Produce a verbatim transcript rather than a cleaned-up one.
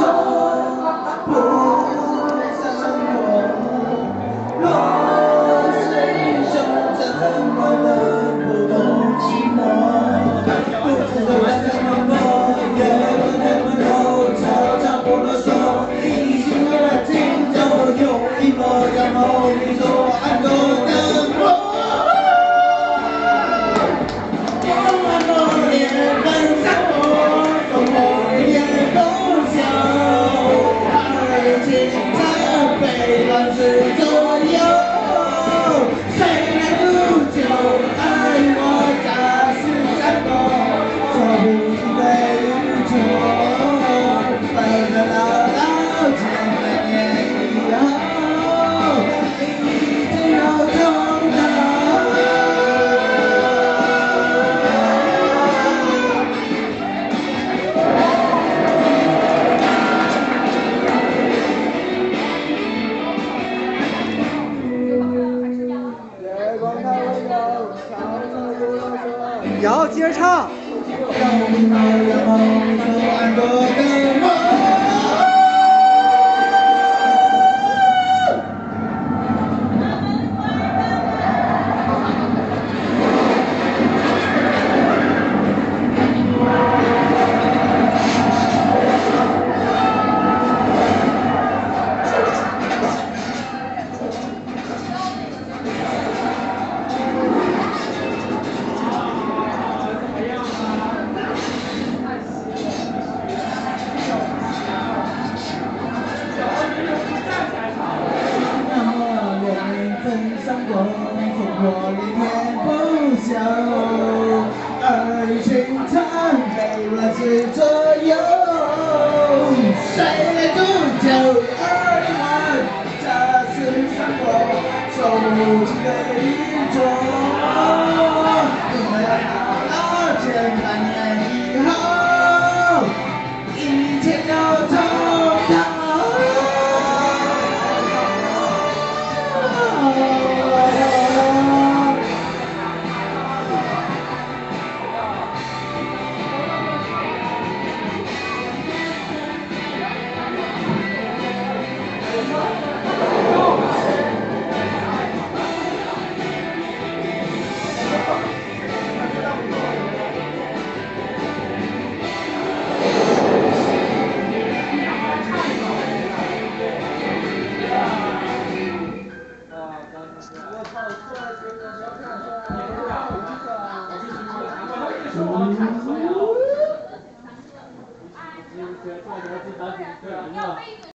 不想我。若是英雄，怎么能不懂寂寞？不知道该怎么做，也不能不懂，常常不啰嗦。你心的尽头有一抹阳光，你说爱多难过。 摇，接着唱。 我离天不休，而一群苍北乱世左右，谁来铸就二万家世上过，守不尽的一座。我要到了千百年以后，一切都从头。 我操！出来这个小片儿，这个。